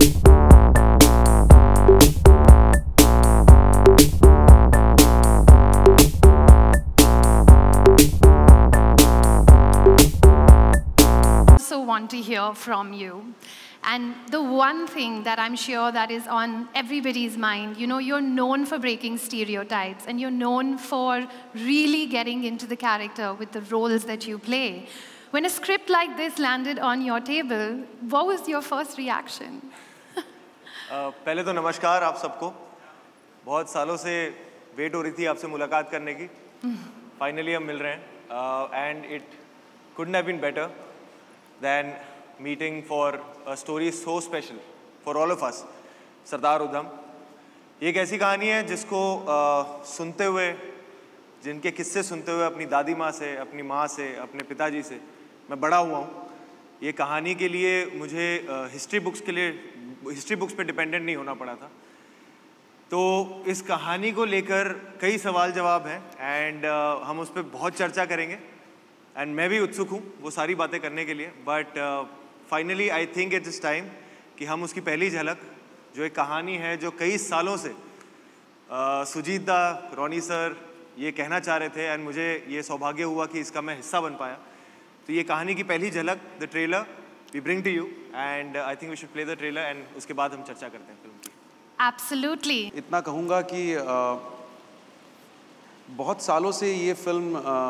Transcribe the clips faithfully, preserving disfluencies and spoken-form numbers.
Want to hear from you. And the one thing that I'm sure that is on everybody's mind, you know, you're known for breaking stereotypes and you're known for really getting into the character with the roles that you play. When a script like this landed on your table, what was your first reaction? uh, पहले तो नमस्कार आप सबको. बहुत सालों से wait हो रही थी आपसे मुलाकात करने की. Finally हम मिल रहे हैं. Uh, and it couldn't have been better than meeting for a story so special for all of us. Sardar Udham. ये एक ऐसी कहानी है जिसको uh, सुनते हुए, जिनके किस्से सुनते हुए अपनी दादी माँ से, अपनी माँ से, अपने पिताजी से मैं बड़ा हुआ हूँ. ये कहानी के लिए मुझे हिस्ट्री uh, बुक्स के लिए हिस्ट्री बुक्स पे डिपेंडेंट नहीं होना पड़ा था. तो इस कहानी को लेकर कई सवाल जवाब हैं एंड uh, हम उस पर बहुत चर्चा करेंगे. एंड मैं भी उत्सुक हूँ वो सारी बातें करने के लिए. But finally I think it is time कि हम उसकी पहली झलक, जो एक कहानी है जो कई सालों से uh, सुजीत दा, रोनी सर ये कहना चाह रहे थे एंड मुझे ये सौभाग्य हुआ कि इसका मैं हिस्सा बन पाया. तो ये कहानी की पहली झलक, the trailer we bring to you and I think we should play the trailer and उसके बाद हम चर्चा करते हैं फिल्म की. एब्सोल्युटली. इतना कहूँगा कि uh, बहुत सालों से ये फिल्म uh,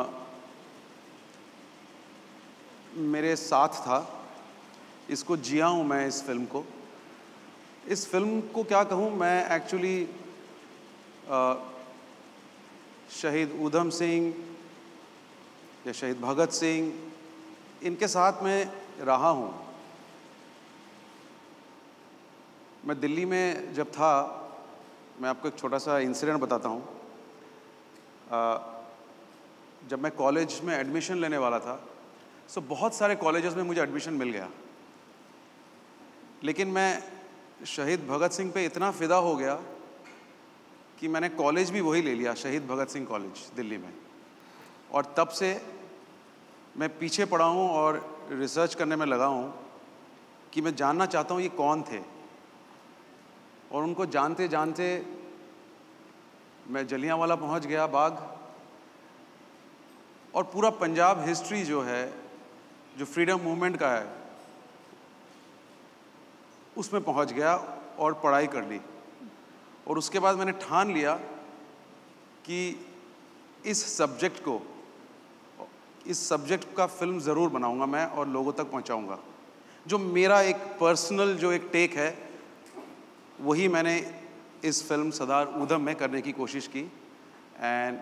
मेरे साथ था. इसको जिया हूँ मैं इस फिल्म को. इस फिल्म को क्या कहूँ मैं, एक्चुअली शहीद ऊधम सिंह या शहीद भगत सिंह, इनके साथ मैं रहा हूँ. मैं दिल्ली में जब था, मैं आपको एक छोटा सा इंसिडेंट बताता हूँ. जब मैं कॉलेज में एडमिशन लेने वाला था, सो so, बहुत सारे कॉलेजेस में मुझे एडमिशन मिल गया, लेकिन मैं शहीद भगत सिंह पे इतना फ़िदा हो गया कि मैंने कॉलेज भी वही ले लिया, शहीद भगत सिंह कॉलेज दिल्ली में. और तब से मैं पीछे पड़ा हूँ और रिसर्च करने में लगा हूँ कि मैं जानना चाहता हूँ ये कौन थे. और उनको जानते जानते मैं जलियांवाला पहुँच गया, बाग, और पूरा पंजाब हिस्ट्री जो है, जो फ्रीडम मूवमेंट का है, उसमें पहुंच गया और पढ़ाई कर ली. और उसके बाद मैंने ठान लिया कि इस सब्जेक्ट को, इस सब्जेक्ट का फिल्म ज़रूर बनाऊंगा मैं और लोगों तक पहुंचाऊंगा. जो मेरा एक पर्सनल जो एक टेक है, वही मैंने इस फिल्म सरदार उधम में करने की कोशिश की. एंड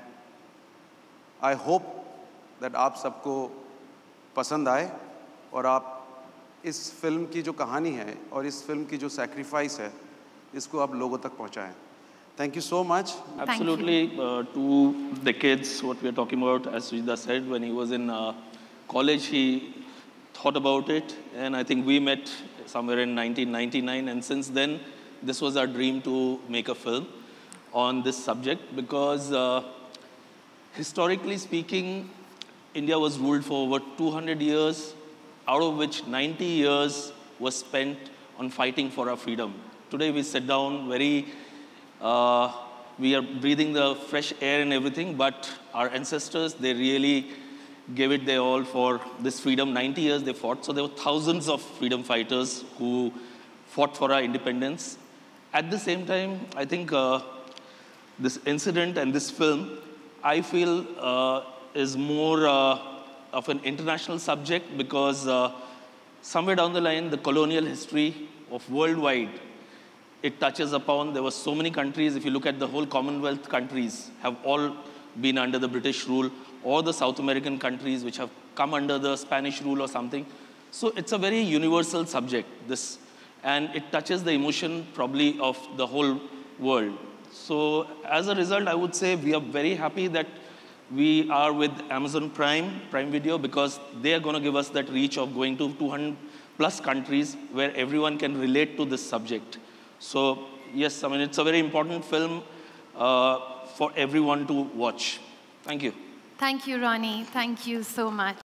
आई होप दैट आप सबको पसंद आए और आप इस फिल्म की जो कहानी है और इस फिल्म की जो सैक्रिफाइस है, इसको आप लोगों तक पहुंचाएं. Thank you so much. Absolutely. Uh, two decades, what we are talking about, as Sujita said, when he was in uh, college, he thought about it. And I think we met somewhere in nineteen ninety-nine. And since then, this was our dream to make a film on this subject. Because uh, historically speaking, India was ruled for over two hundred years, out of which ninety years was spent on fighting for our freedom. Today, we sit down very... Uh, we are breathing the fresh air and everything, but our ancestors, they really gave it their all for this freedom. ninety years they fought. So there were thousands of freedom fighters who fought for our independence. At the same time, I think uh, this incident and this film, I feel uh, is more uh, of an international subject because uh, somewhere down the line, the colonial history of worldwide, it touches upon, there were so many countries, if you look at the whole Commonwealth countries, have all been under the British rule, or the South American countries which have come under the Spanish rule or something. So it's a very universal subject, this, and it touches the emotion probably of the whole world. So as a result, I would say we are very happy that we are with Amazon Prime, Prime Video, because they are going to give us that reach of going to two hundred plus countries where everyone can relate to this subject. So, yes, I mean, it's a very important film uh, for everyone to watch. Thank you. Thank you, Ronnie. Thank you so much.